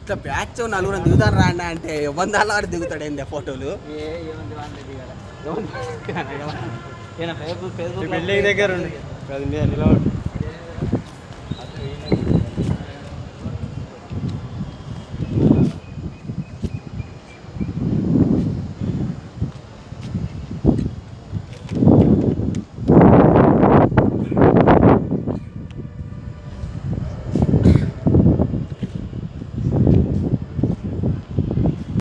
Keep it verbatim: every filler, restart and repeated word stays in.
ఇట్లా బ్యాచ్ నలుగురు దిగుతాను రా అంటే వందల వాడు దిగుతాడు ఏంది ఫోటోలు బిల్డింగ్ దగ్గర ఉండి నిలబడి